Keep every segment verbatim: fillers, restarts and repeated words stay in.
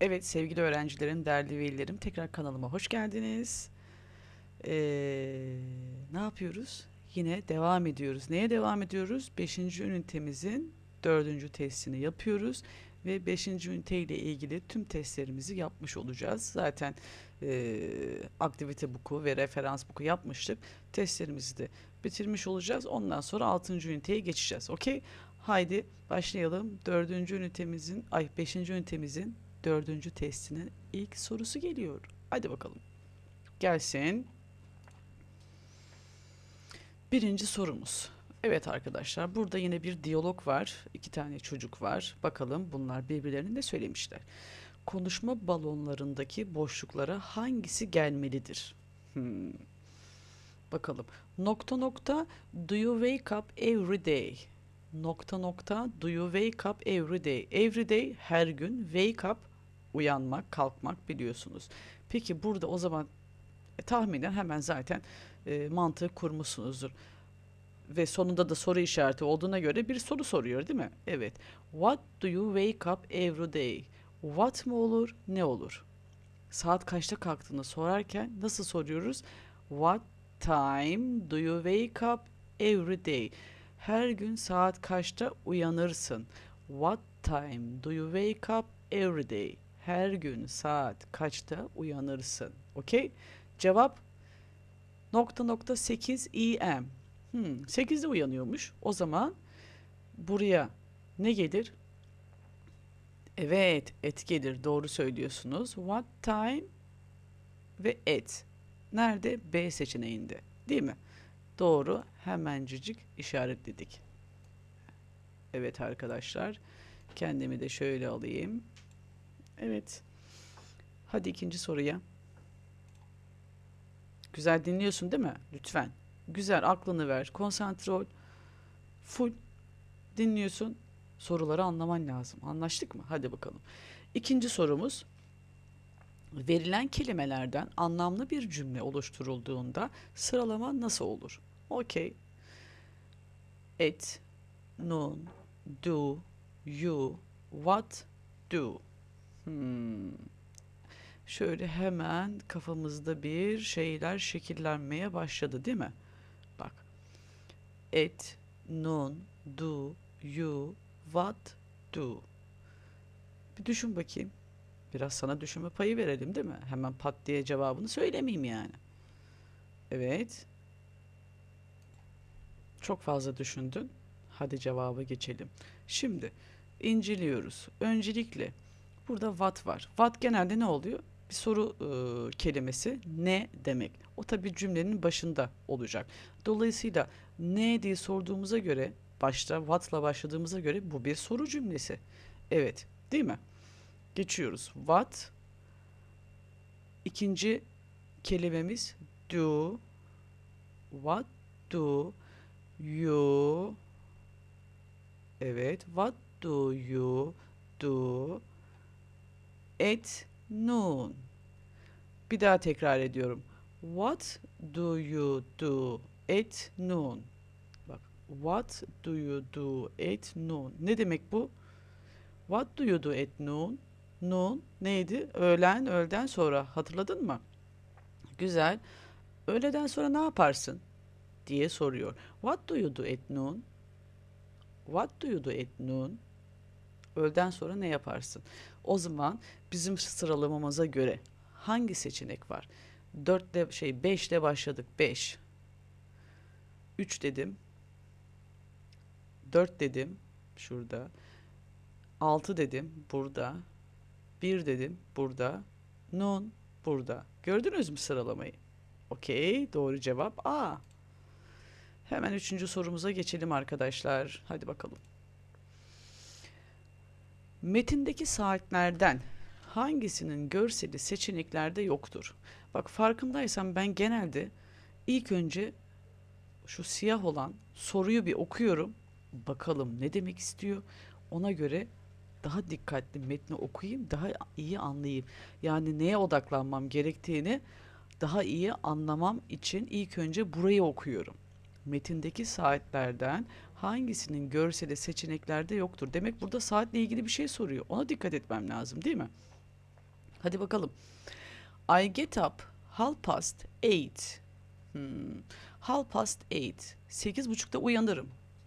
Evet sevgili öğrencilerim, değerli velilerim tekrar kanalıma hoş geldiniz. Ee, ne yapıyoruz? Yine devam ediyoruz. Neye devam ediyoruz? Beşinci ünitemizin dördüncü testini yapıyoruz. Ve beşinci ünite ile ilgili tüm testlerimizi yapmış olacağız. Zaten e, aktivite buku ve referans buku yapmıştık. Testlerimizi de bitirmiş olacağız. Ondan sonra altıncı üniteye geçeceğiz. Okey? Haydi başlayalım. Dördüncü ünitemizin, ay beşinci ünitemizin dördüncü testinin ilk sorusu geliyor. Hadi bakalım. Gelsin. Birinci sorumuz. Evet arkadaşlar, burada yine bir diyalog var. İki tane çocuk var. Bakalım bunlar birbirlerine ne söylemişler. Konuşma balonlarındaki boşluklara hangisi gelmelidir? Hmm, bakalım. Nokta nokta do you wake up every day? Nokta nokta do you wake up every day? Every day her gün, wake up uyanmak, kalkmak biliyorsunuz. Peki burada o zaman e, tahminen hemen zaten e, mantığı kurmuşsunuzdur. Ve sonunda da soru işareti olduğuna göre bir soru soruyor değil mi? Evet. What do you wake up every day? What mı olur, ne olur? Saat kaçta kalktığını sorarken nasıl soruyoruz? What time do you wake up every day? Her gün saat kaçta uyanırsın? What time do you wake up every day? Her gün saat kaçta uyanırsın? Okey? Cevap nokta nokta sekiz am. Hmm, sekizde uyanıyormuş. O zaman buraya ne gelir? Evet, et gelir. Doğru söylüyorsunuz. What time ve et. Nerede? B seçeneğinde. Değil mi? Doğru. Hemencik işaretledik. Evet arkadaşlar. Kendimi de şöyle alayım. Evet. Hadi ikinci soruya. Güzel dinliyorsun değil mi? Lütfen. Güzel aklını ver. Konsantre ol. Full dinliyorsun. Soruları anlaman lazım. Anlaştık mı? Hadi bakalım. İkinci sorumuz. Verilen kelimelerden anlamlı bir cümle oluşturulduğunda sıralama nasıl olur? Okey. It, noon, do, you, what, do. Hmm. Şöyle hemen kafamızda bir şeyler şekillenmeye başladı değil mi? Bak. It, noon, do, you, what, do. Bir düşün bakayım. Biraz sana düşünme payı verelim değil mi? Hemen pat diye cevabını söylemeyeyim yani. Evet. Çok fazla düşündün. Hadi cevaba geçelim. Şimdi inceliyoruz. Öncelikle burada what var. What genelde ne oluyor? Bir soru e, kelimesi ne demek? O tabii cümlenin başında olacak. Dolayısıyla ne diye sorduğumuza göre başta what'la başladığımıza göre bu bir soru cümlesi. Evet, değil mi? Geçiyoruz. What. İkinci kelimemiz do. What do you, evet, what do you do at noon? Bir daha tekrar ediyorum. What do you do at noon? Bak, what do you do at noon? Ne demek bu? What do you do at noon? Noon neydi? Öğlen, öğleden sonra. Hatırladın mı? Güzel. Öğleden sonra ne yaparsın diye soruyor. What do you do at noon? What do you do at noon? Öğleden sonra ne yaparsın? O zaman bizim sıralamamıza göre hangi seçenek var? dörtle şey beş ile başladık. beş. üç dedim. dört dedim. Şurada. altı dedim. Burada. bir dedim. Burada. Noon. Burada. Gördünüz mü sıralamayı? Okey. Doğru cevap A. Hemen üçüncü sorumuza geçelim arkadaşlar. Hadi bakalım. Metindeki saatlerden hangisinin görseli seçeneklerde yoktur? Bak farkındaysan ben genelde ilk önce şu siyah olan soruyu bir okuyorum. Bakalım ne demek istiyor? Ona göre daha dikkatli metni okuyayım, daha iyi anlayayım. Yani neye odaklanmam gerektiğini daha iyi anlamam için ilk önce burayı okuyorum. Metindeki saatlerden hangisinin görseli seçeneklerde yoktur? Demek burada saatle ilgili bir şey soruyor. Ona dikkat etmem lazım, değil mi? Hadi bakalım. I get up half past eight. Hmm. Half past eight. Sekiz buçukta uyanırım.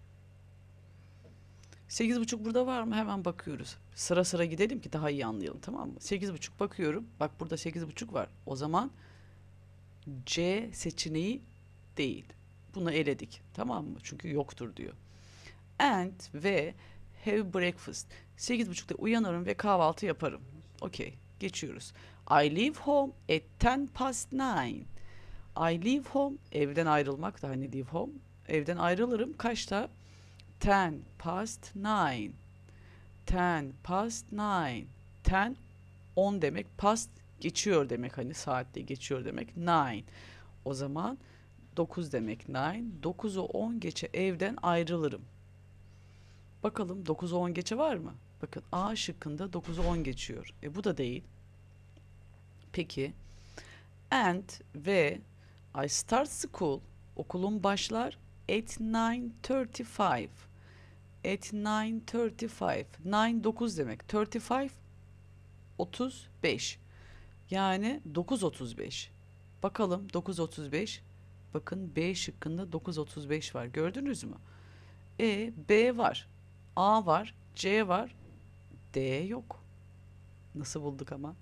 Sekiz buçuk burada var mı? Hemen bakıyoruz. Sıra sıra gidelim ki daha iyi anlayalım, tamam mı? Sekiz buçuk bakıyorum. Bak burada sekiz buçuk var. O zaman C seçeneği değil. Bunu eledik. Tamam mı? Çünkü yoktur diyor. And ve have breakfast. Sekiz buçukta uyanırım ve kahvaltı yaparım. Okey. Geçiyoruz. I leave home at ten past nine. I leave home. Evden ayrılmak da hani leave home. Evden ayrılırım. Kaçta? Ten past nine. Ten past nine. Ten on demek. Past geçiyor demek. Hani saatte geçiyor demek. Nine. O zaman dokuz demek nine. dokuzu on geçe evden ayrılırım. Bakalım dokuzu on geçe var mı? Bakın A şıkkında dokuzu on geçiyor. E bu da değil. Peki. And ve I start school. Okulum başlar at nine thirty-five. At nine thirty-five. nine dokuz demek. thirty-five otuz beş. Yani dokuz otuz beş. Bakalım dokuz otuz beş. Bakın B şıkkında dokuz otuz beş var. Gördünüz mü? E, B var. A var. C var. D yok. Nasıl bulduk ama?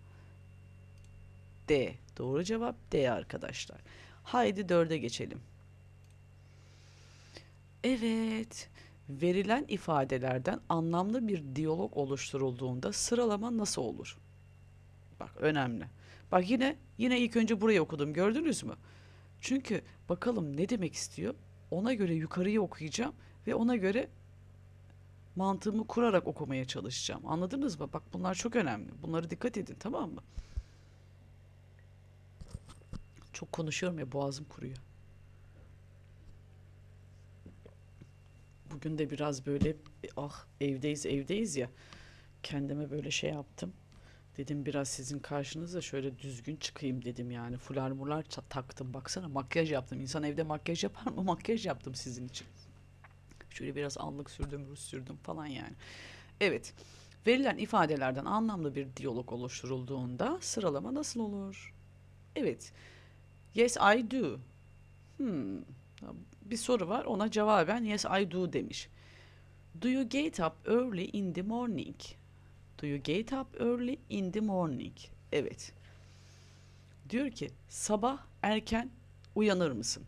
D. Doğru cevap D arkadaşlar. Haydi dörde geçelim. Evet. Verilen ifadelerden anlamlı bir diyalog oluşturulduğunda sıralama nasıl olur? Bak önemli. Bak yine yine ilk önce burayı okudum. Gördünüz mü? Çünkü bakalım ne demek istiyor? Ona göre yukarıyı okuyacağım ve ona göre mantığımı kurarak okumaya çalışacağım. Anladınız mı? Bak bunlar çok önemli. Bunlara dikkat edin, tamam mı? Çok konuşuyorum ya, boğazım kuruyor. Bugün de biraz böyle ah evdeyiz evdeyiz ya, kendime böyle şey yaptım. Dedim biraz sizin karşınıza şöyle düzgün çıkayım dedim yani. Fular mular ça- taktım. Baksana makyaj yaptım. İnsan evde makyaj yapar mı? Makyaj yaptım sizin için. Şöyle biraz allık sürdüm, ruj sürdüm falan yani. Evet. Verilen ifadelerden anlamlı bir diyalog oluşturulduğunda sıralama nasıl olur? Evet. Yes, I do. Hmm. Bir soru var. Ona cevaben yes, I do demiş. Do you get up early in the morning? Do you get up early in the morning? Evet. Diyor ki sabah erken uyanır mısın?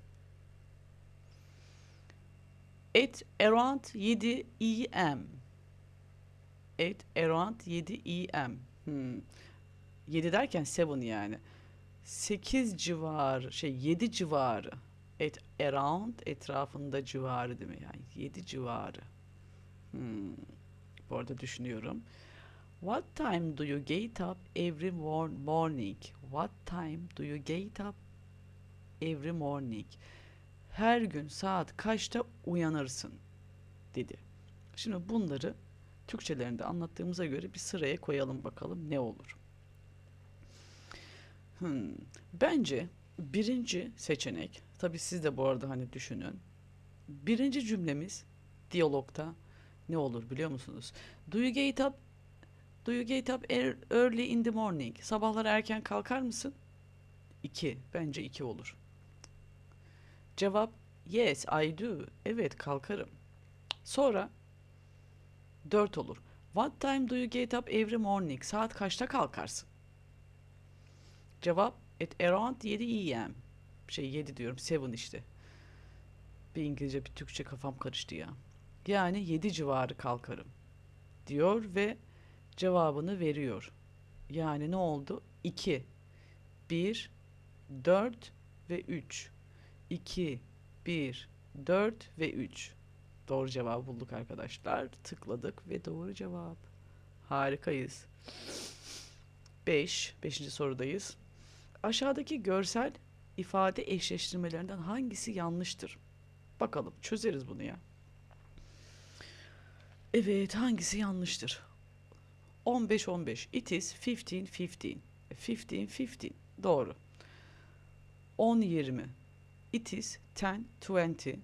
At around seven a m. At around seven a m. Hmm. yedi derken yedi yani. sekiz civarı, şey yedi civarı. At around etrafında civarı değil mi? Yani yedi civarı. Hmm. Bu arada düşünüyorum. What time do you get up every morning? What time do you get up every morning? Her gün saat kaçta uyanırsın dedi. Şimdi bunları Türkçelerinde anlattığımıza göre bir sıraya koyalım bakalım ne olur. Hmm. Bence birinci seçenek, tabii siz de bu arada hani düşünün. Birinci cümlemiz diyalogta ne olur biliyor musunuz? Do you get up Do you get up early in the morning? Sabahları erken kalkar mısın? iki. Bence iki olur. Cevap yes, I do. Evet, kalkarım. Sonra dört olur. What time do you get up every morning? Saat kaçta kalkarsın? Cevap at around seven a m. Şey yedi diyorum, seven işte. Bir İngilizce bir Türkçe kafam karıştı ya. Yani yedi civarı kalkarım diyor ve cevabını veriyor. Yani ne oldu? iki, bir, dört ve üç. iki, bir, dört ve üç. Doğru cevabı bulduk arkadaşlar. Tıkladık ve doğru cevap. Harikayız. beş. beşinci sorudayız. Aşağıdaki görsel ifade eşleştirmelerinden hangisi yanlıştır? Bakalım çözeriz bunu ya. Evet, hangisi yanlıştır? on beş on beş. It is fifteen fifteen. fifteen fifteen. Doğru. on yirmi. It is ten twenty.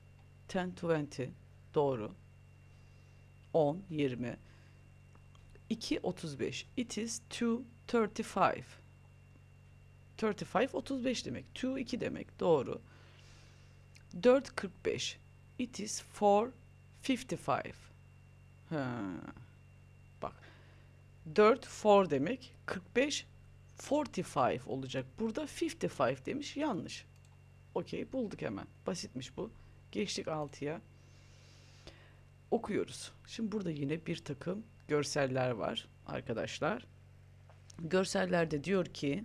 ten twenty. Doğru. on yirmi. iki otuz beş. It is two thirty-five. thirty-five otuz beş demek. iki iki demek. Doğru. dört kırk beş. It is four fifty-five. Ha. Bak. dört four demek. kırk beş forty-five olacak. Burada fifty-five demiş. Yanlış. Okey, bulduk hemen. Basitmiş bu. Geçtik altıya. Okuyoruz. Şimdi burada yine bir takım görseller var arkadaşlar. Görsellerde diyor ki,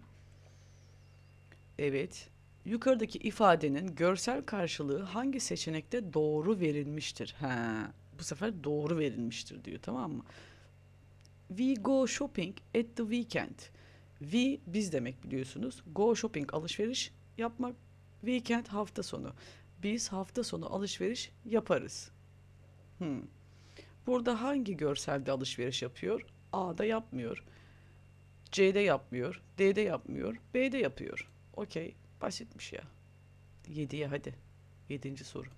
evet, yukarıdaki ifadenin görsel karşılığı hangi seçenekte doğru verilmiştir? Ha, bu sefer doğru verilmiştir diyor, tamam mı? We go shopping at the weekend. We biz demek biliyorsunuz. Go shopping alışveriş yapmak. Weekend hafta sonu. Biz hafta sonu alışveriş yaparız. Hmm. Burada hangi görselde alışveriş yapıyor? A'da yapmıyor. C'de yapmıyor. D'de yapmıyor. B'de yapıyor. Okey. Basitmiş ya. yediye hadi. Yedinci soru.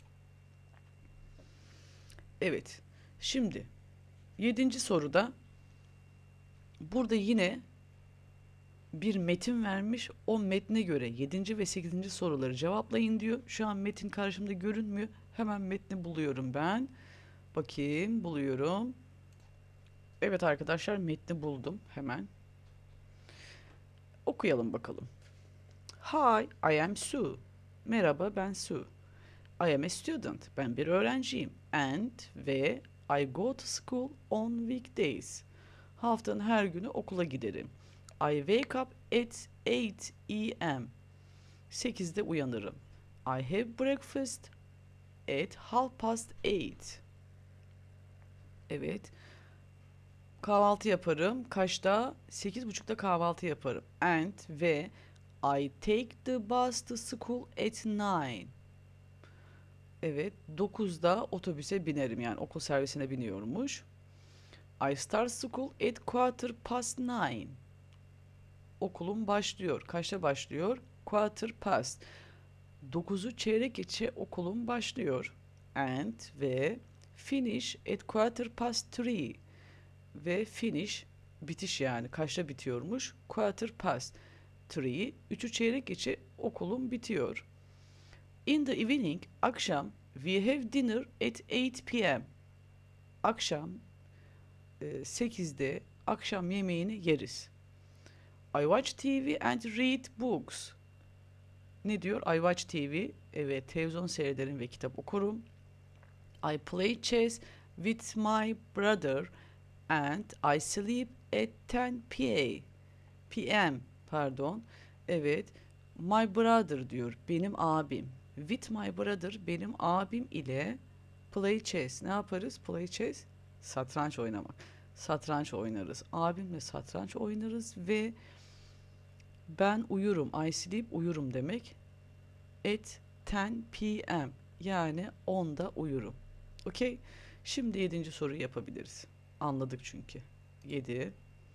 Evet. Şimdi yedinci soruda burada yine bir metin vermiş. O metne göre yedinci ve sekizinci soruları cevaplayın diyor. Şu an metin karşımda görünmüyor. Hemen metni buluyorum ben. Bakayım, buluyorum. Evet arkadaşlar, metni buldum hemen. Okuyalım bakalım. Hi, I am Sue. Merhaba, ben Sue. I am a student. Ben bir öğrenciyim. And ve I go to school on weekdays. Haftanın her günü okula giderim. I wake up at eight a m sekizde uyanırım. I have breakfast at half past eight. Evet. Kahvaltı yaparım. Kaçta? Sekiz buçukta kahvaltı yaparım. And ve I take the bus to school at nine. Evet. Dokuzda otobüse binerim. Yani okul servisine biniyormuş. I start school at quarter past nine. Okulum başlıyor. Kaçta başlıyor? Quarter past. Dokuzu çeyrek geçe okulum başlıyor. And ve finish at quarter past three. Ve finish bitiş, yani kaçta bitiyormuş? Quarter past three. Üçü çeyrek geçe okulum bitiyor. In the evening, akşam, we have dinner at eight p m. Akşam e, sekizde akşam yemeğini yeriz. I watch T V and read books. Ne diyor? I watch T V. Evet, televizyon seyrederim ve kitap okurum. I play chess with my brother and I sleep at ten p m pardon. Evet. My brother diyor. Benim abim. With my brother, benim abim ile play chess. Ne yaparız? Play chess. Satranç oynamak. Satranç oynarız. Abimle satranç oynarız ve ben uyurum. I sleep, uyurum demek. At ten p m. Yani onda uyurum. Okey. Şimdi yedinci soruyu yapabiliriz. Anladık çünkü. yedi.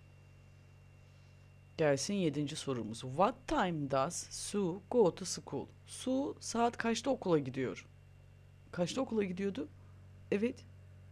Gelsin yedinci sorumuz. What time does Sue go to school? Sue saat kaçta okula gidiyor? Kaçta okula gidiyordu? Evet.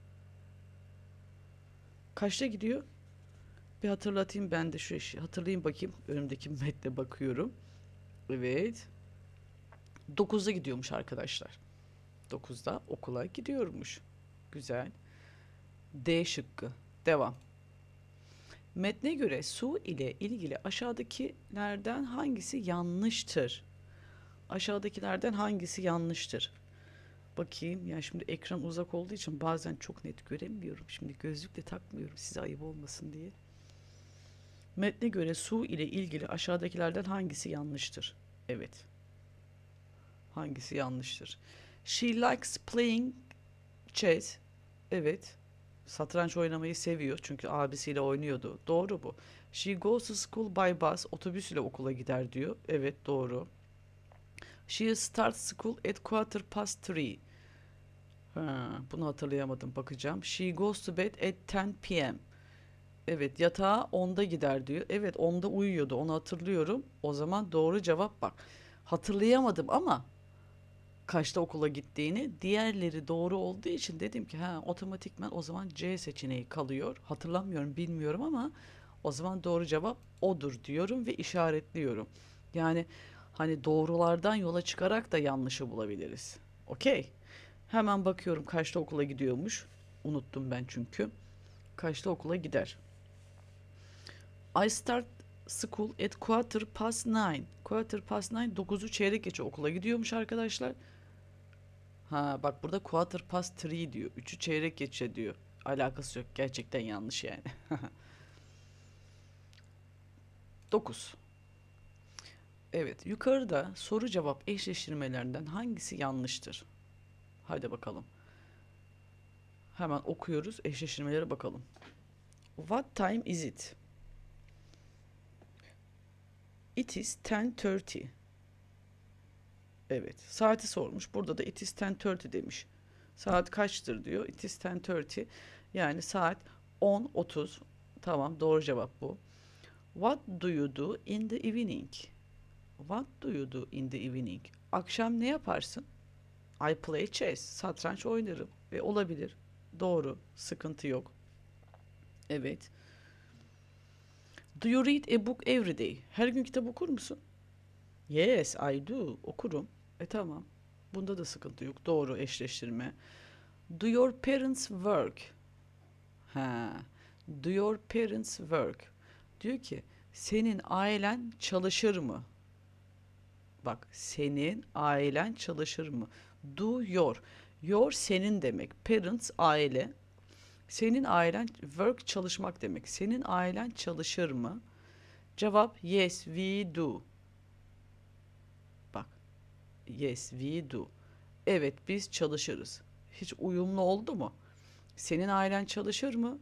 Kaçta gidiyor? Bir hatırlatayım ben de şu işi. Hatırlayayım bakayım. Önümdeki metne bakıyorum. Evet. dokuzda gidiyormuş arkadaşlar. dokuzda okula gidiyormuş. Güzel. D şıkkı. Devam. Metne göre Sue ile ilgili aşağıdakilerden hangisi yanlıştır? Aşağıdakilerden hangisi yanlıştır? Bakayım. Yani şimdi ekran uzak olduğu için bazen çok net göremiyorum. Şimdi gözlükle takmıyorum size ayıp olmasın diye. Metne göre Sue ile ilgili aşağıdakilerden hangisi yanlıştır? Evet. Hangisi yanlıştır? She likes playing chess. Evet. Satranç oynamayı seviyor. Çünkü abisiyle oynuyordu. Doğru bu. She goes to school by bus. Otobüsle okula gider diyor. Evet, doğru. She starts school at quarter past three. Ha, bunu hatırlayamadım. Bakacağım. She goes to bed at ten p m. Evet, yatağa onda gider diyor. Evet, onda uyuyordu. Onu hatırlıyorum. O zaman doğru cevap bak. Hatırlayamadım ama kaçta okula gittiğini. Diğerleri doğru olduğu için dedim ki ha, otomatikman o zaman C seçeneği kalıyor. Hatırlamıyorum, bilmiyorum ama o zaman doğru cevap odur diyorum ve işaretliyorum. Yani hani doğrulardan yola çıkarak da yanlışı bulabiliriz. Okey. Hemen bakıyorum kaçta okula gidiyormuş. Unuttum ben çünkü. Kaçta okula gider? I start school at quarter past nine. Quarter past nine, dokuzu çeyrek geçe okula gidiyormuş arkadaşlar. Ha bak, burada quarter past three diyor. üçü çeyrek geçe diyor. Alakası yok. Gerçekten yanlış yani. dokuz. Evet, yukarıda soru cevap eşleştirmelerinden hangisi yanlıştır? Hadi bakalım. Hemen okuyoruz. Eşleştirmelere bakalım. What time is it? It is ten thirty. Evet. Saati sormuş. Burada da it is ten thirty demiş. Saat kaçtır diyor. It is ten thirty. Yani saat on otuz. Tamam, doğru cevap bu. What do you do in the evening? What do you do in the evening? Akşam ne yaparsın? I play chess. Satranç oynarım. Ve olabilir. Doğru. Sıkıntı yok. Evet. Do you read a book every day? Her gün kitap okur musun? Yes, I do. Okurum. E tamam. Bunda da sıkıntı yok. Doğru eşleştirme. Do your parents work? Ha. Do your parents work? Diyor ki senin ailen çalışır mı? Bak, senin ailen çalışır mı? Do your. Your senin demek. Parents aile. Senin ailen work çalışmak demek. Senin ailen çalışır mı? Cevap yes we do. Bak, yes we do. Evet, biz çalışırız. Hiç uyumlu oldu mu? Senin ailen çalışır mı?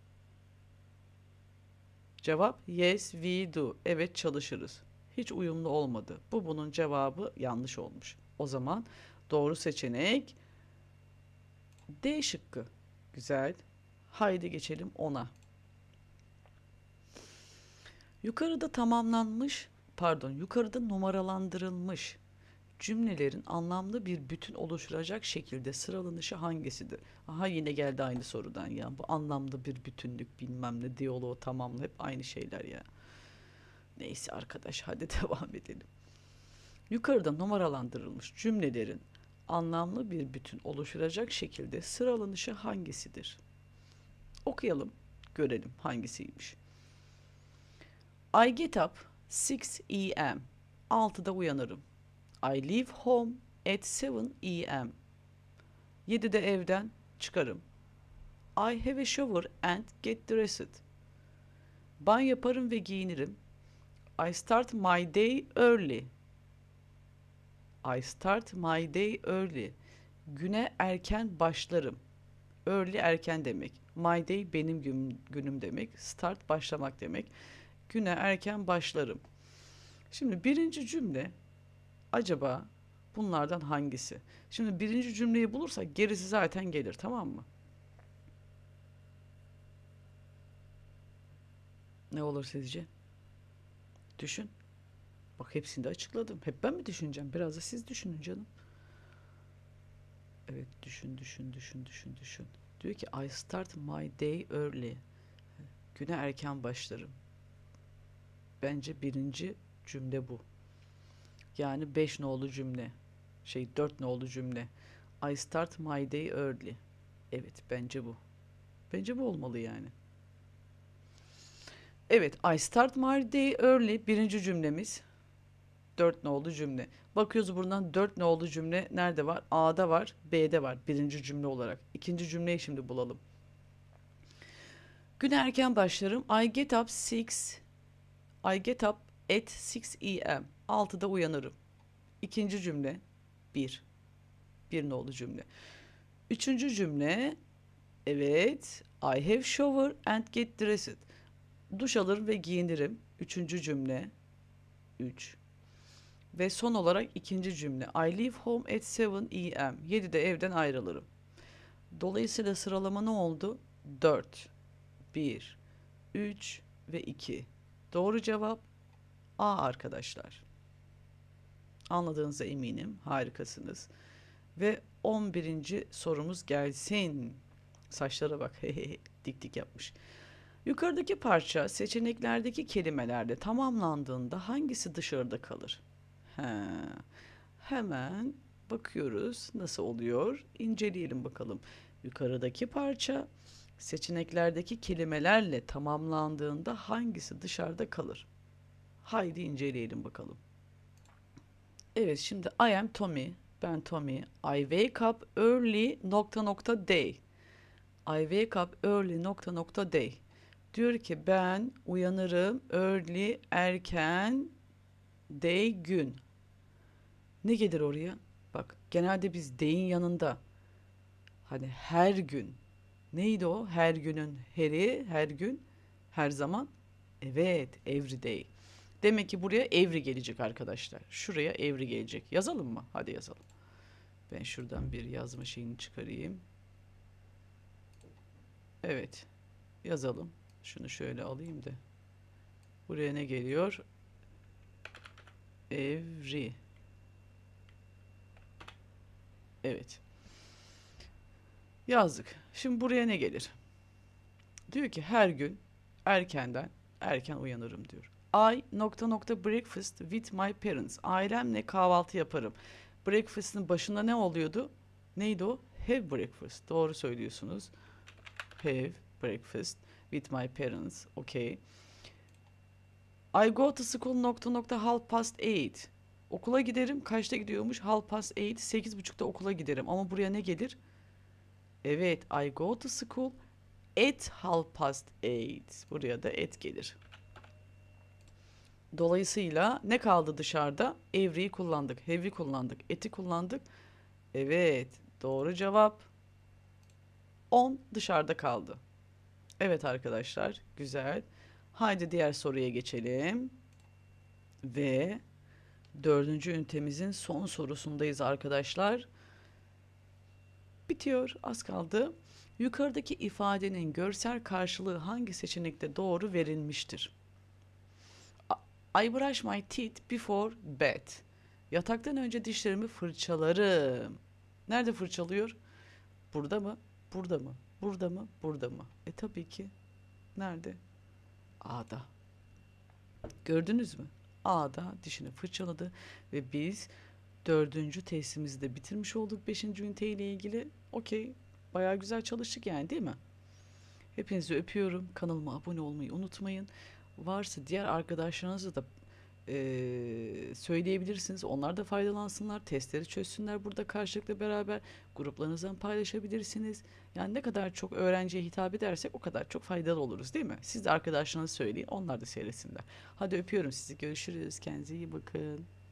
Cevap yes we do. Evet, çalışırız. Hiç uyumlu olmadı. Bu bunun cevabı yanlış olmuş. O zaman doğru seçenek D şıkkı. Güzel. Haydi geçelim ona. Yukarıda tamamlanmış, pardon, yukarıda numaralandırılmış cümlelerin anlamlı bir bütün oluşturacak şekilde sıralanışı hangisidir? Aha, yine geldi aynı sorudan ya. Bu anlamlı bir bütünlük bilmem ne, diyaloğu tamamla, hep aynı şeyler ya. Neyse arkadaş, hadi devam edelim. Yukarıda numaralandırılmış cümlelerin anlamlı bir bütün oluşturacak şekilde sıralanışı hangisidir? Okuyalım, görelim hangisiymiş. I get up six a m altıda uyanırım. I leave home at seven a m yedide evden çıkarım. I have a shower and get dressed. Banyo yaparım ve giyinirim. I start my day early. I start my day early. Güne erken başlarım. Early erken demek. My day benim gün, günüm demek. Start başlamak demek. Güne erken başlarım. Şimdi birinci cümle acaba bunlardan hangisi? Şimdi birinci cümleyi bulursak gerisi zaten gelir, tamam mı? Ne olur sizce? Düşün. Bak, hepsini de açıkladım. Hep ben mi düşüneceğim? Biraz da siz düşünün canım. Evet, düşün, düşün, düşün, düşün, düşün. Diyor ki I start my day early. Güne erken başlarım. Bence birinci cümle bu. Yani beş nolu cümle. Şey, dört nolu cümle. I start my day early. Evet, bence bu. Bence bu olmalı yani. Evet, I start my day early birinci cümlemiz. Dört nolu cümle. Bakıyoruz buradan, dört nolu cümle nerede var? A'da var, B'de var birinci cümle olarak. İkinci cümleyi şimdi bulalım. Güne erken başlarım. I get up six. I get up at six a m altıda uyanırım. İkinci cümle bir. Bir nolu cümle. Üçüncü cümle, evet, I have shower and get dressed. Duş alırım ve giyinirim. Üçüncü cümle üç. Ve son olarak ikinci cümle I leave home at seven a m yedide evden ayrılırım. Dolayısıyla sıralama ne oldu? dört, bir, üç ve iki. Doğru cevap A arkadaşlar. Anladığınıza eminim. Harikasınız. Ve on birinci sorumuz gelsin. Saçlara bak. Dik dik yapmış. Yukarıdaki parça seçeneklerdeki kelimelerle tamamlandığında hangisi dışarıda kalır? He. Hemen bakıyoruz nasıl oluyor. İnceleyelim bakalım. Yukarıdaki parça seçeneklerdeki kelimelerle tamamlandığında hangisi dışarıda kalır? Haydi inceleyelim bakalım. Evet, şimdi I am Tommy. Ben Tommy. I wake up early nokta nokta day. I wake up early nokta nokta day. Diyor ki ben uyanırım early erken day gün. Ne gelir oraya? Bak genelde biz day'in yanında hani her gün. Neydi o? Her günün heri, her gün, her zaman. Evet, every day. Demek ki buraya every gelecek arkadaşlar. Şuraya every gelecek. Yazalım mı? Hadi yazalım. Ben şuradan bir yazma şeyini çıkarayım. Evet. Yazalım. Şunu şöyle alayım da. Buraya ne geliyor? Every. Evet. Yazdık. Şimdi buraya ne gelir? Diyor ki her gün erkenden erken uyanırım diyor. I nokta nokta breakfast with my parents. Ailemle kahvaltı yaparım. Breakfast'ın başında ne oluyordu? Neydi o? Have breakfast. Doğru söylüyorsunuz. Have breakfast with my parents. Okay. I go to school nokta nokta half past eight. Okula giderim. Kaçta gidiyormuş? Half past eight. Sekiz buçukta okula giderim. Ama buraya ne gelir? Evet. I go to school at half past eight. Buraya da at gelir. Dolayısıyla ne kaldı dışarıda? Every'yi kullandık. Have'i kullandık. At'i kullandık. Evet. Doğru cevap. on dışarıda kaldı. Evet arkadaşlar. Güzel. Haydi diğer soruya geçelim. Ve dördüncü ünitemizin son sorusundayız arkadaşlar. Bitiyor. Az kaldı. Yukarıdaki ifadenin görsel karşılığı hangi seçenekte doğru verilmiştir? I brush my teeth before bed. Yataktan önce dişlerimi fırçalarım. Nerede fırçalıyor? Burada mı? Burada mı? Burada mı? Burada mı? E tabii ki. Nerede? A'da. Gördünüz mü? A'da dişini fırçaladı ve biz dördüncü testimizi de bitirmiş olduk beşinci ünite ile ilgili. Okey. Bayağı güzel çalıştık yani, değil mi? Hepinizi öpüyorum. Kanalıma abone olmayı unutmayın. Varsa diğer arkadaşlarınızla da eee, söyleyebilirsiniz. Onlar da faydalansınlar. Testleri çözsünler burada karşılıklı beraber. Gruplarınızdan paylaşabilirsiniz. Yani ne kadar çok öğrenciye hitap edersek o kadar çok faydalı oluruz, değil mi? Siz de arkadaşlarınıza söyleyin. Onlar da seyretsinler. Hadi öpüyorum sizi. Görüşürüz. Kendinize iyi bakın.